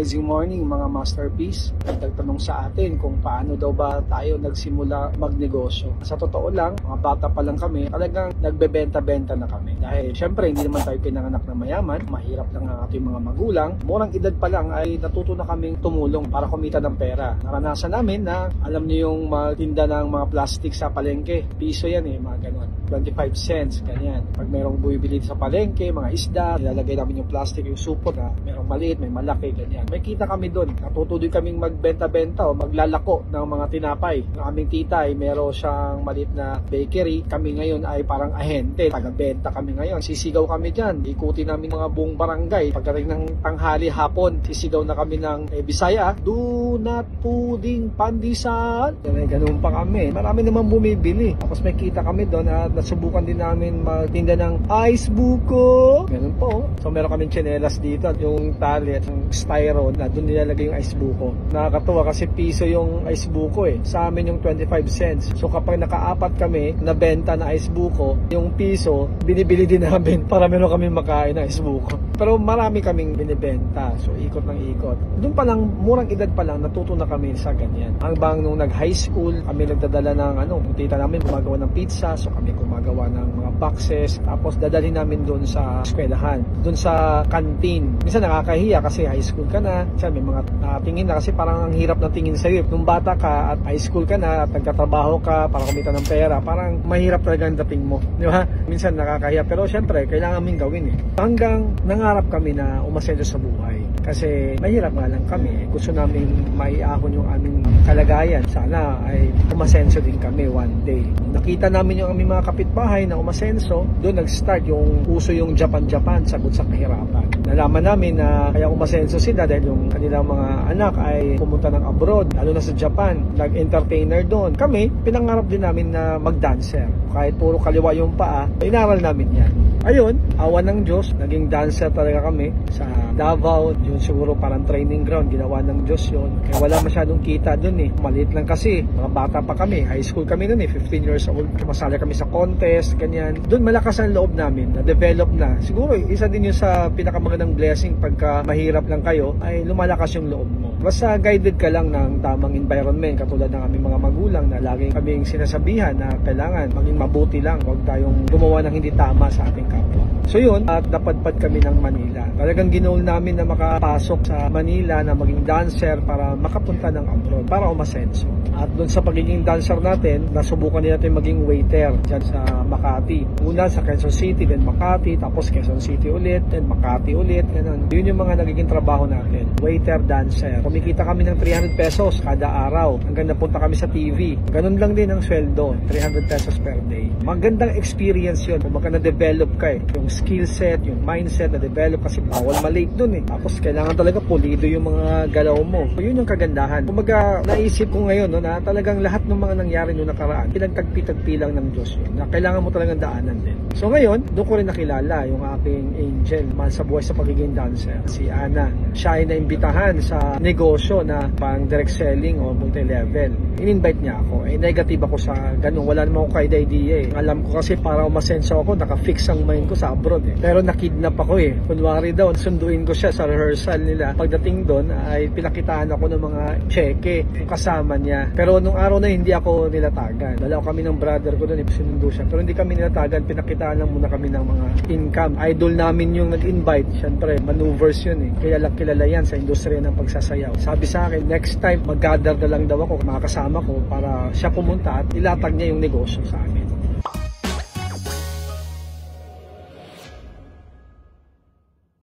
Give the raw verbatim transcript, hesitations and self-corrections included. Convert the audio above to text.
Amazing morning mga masterpiece. Nagtanong sa atin kung paano daw ba tayo nagsimula magnegosyo. Sa totoo lang, mga bata pa lang kami, talagang nagbebenta-benta na kami. Dahil syempre hindi naman tayo pinanganak na mayaman, mahirap lang ang ating mga magulang. Murang edad pa lang ay natuto na kaming tumulong para kumita ng pera. Naranasan namin na alam niyo yung magtinda ng mga plastic sa palengke. Piso yan eh, mga ganon. twenty-five cents, ganyan. Pag mayroong bumibili sa palengke, mga isda, nilalagay namin yung plastic, yung supot na mayroong maliit, may malaki, ganyan. May kita kami doon. Natuto din kaming magbenta-benta o maglalako ng mga tinapay. Ang aming tita ay meron siyang maliit na bakery. Kami ngayon ay parang ahente. Taga-benta kami ngayon. Sisigaw kami dyan. Ikutin namin mga buong barangay. Pagdating ng tanghali hapon, sisigaw na kami ng eh, Bisaya. Do not puding pandesal. Ganun pa kami. Marami naman bumibili. Tapos may kita kami doon at nasubukan din namin magtinda ng ice buko. Ganun po. So meron kaming tsinelas dito. Yung tali at yung styro na doon nilalagay yung ice buko. Nakakatuwa kasi piso yung ice buko eh. Sa amin yung twenty-five cents. So kapag nakaapat kami na benta na ice buko, yung piso, binibili din namin para meron kami makain na ice buko. Pero marami kaming binibenta. So ikot ng ikot. Doon pa lang, murang edad pa lang, natuto na kami sa ganyan. Hanggang nung nag-high school, kami nagdadala ng ano, tita namin gumagawa ng pizza. So kami gumagawa ng mga boxes. Tapos dadalhin namin doon sa eskwelahan. Doon sa canteen. Minsan nakakahiya kasi high school ka na. Minsan may mga natingin na kasi parang ang hirap ng tingin sa'yo. Nung bata ka at high school ka na at nagtatrabaho ka para kumita ng pera, parang mahirap talaga ang dating mo. Di ba? Minsan nakakahiya. Pero syempre, kailangan namin gawin eh. Hanggang nangarap kami na umasenso sa buhay. Kasi mahirap nga lang kami. Gusto namin maiahon yung aming kalagayan. Sana ay umasenso din kami one day. Nakita namin yung aming mga kapitbahay na umasenso. Doon nag-start yung uso yung Japan-Japan, sagot sa kahirapan. Nalaman namin na kaya umasenso sila dahil yung kanilang mga anak ay pumunta ng abroad, lalo na sa Japan, nag-entertainer doon. Kami, pinangarap din namin na mag-dancer. Kahit puro kaliwa yung paa, inaral namin yan. Ayun, awa ng Diyos, naging dancer talaga kami sa Davao. Yun siguro parang training ground, ginawa ng Diyos yun. Kaya wala masyadong kita dun eh. Maliit lang kasi, mga bata pa kami. High school kami nun eh, fifteen years old. Masali kami sa contest, ganyan. Dun malakas ang loob namin, na-develop na. Siguro, isa din yun sa pinakamagandang blessing pagka mahirap lang kayo, ay lumalakas yung loob mo. Basta guided ka lang ng tamang environment, katulad ng aming mga magulang na laging kaming sinasabihan na kailangan maging mabuti lang, huwag tayong gumawa ng hindi tama sa ating kapwa. So yun, at napadpad kami ng Manila. Talagang ginoal namin na makapasok sa Manila na maging dancer para makapunta ng abroad, para umasenso. At doon sa pagiging dancer natin, nasubukan din natin maging waiter dyan sa Makati. Una sa Quezon City, then Makati, tapos Quezon City ulit, then Makati ulit, ganun. Yun yung mga nagiging trabaho natin. Waiter, dancer. Kumikita kami ng three hundred pesos kada araw. Hanggang napunta kami sa T V. Ganun lang din ang sweldo, three hundred pesos per day. Magandang experience yun. Kung magka na-develop ka eh. Yung skill set, yung mindset na-develop kasi bawal malate dun eh. Tapos kailangan talaga pulido yung mga galaw mo. So, yun yung kagandahan. Kung baga, naisip ko ngayon no, na talagang lahat ng mga nangyari noong nakaraan, pinagtagpi-tagpi lang ng Diyos yun. Na kailangan mo talagang daanan din. So ngayon, doon ko rin nakilala yung aking angel, mahal sa buhay sa pagiging dancer, si Ana. Siya ay naimbitahan sa negosyo na pang direct selling o multi-level. In-invite niya ako. Eh, negative ako sa ganun. Wala naman ako kahit idea eh. Alam ko kasi para umasenso ako, naka-fix ang mind ko sa abroad eh. Pero nakidnap ako eh. Kunwari daw, sunduin ko siya sa rehearsal nila. Pagdating doon, ay pinakitaan ako ng mga cheque yung kasama niya. Pero nung araw na hindi ako nilatagan. Dalaw kami ng brother ko doon, eh, sinundo siya. Pero hindi kami nilatagan, pinakitaan lang muna kami ng mga income. Idol namin yung nag-invite. Siyempre, maneuvers yun eh. Kaya lang kilala yan sa industriya ng pagsasayaw. Sabi sa akin, next time, mag-gather na lang daw ako, makakasama ko para siya pumunta at ilatag niya yung negosyo sa amin.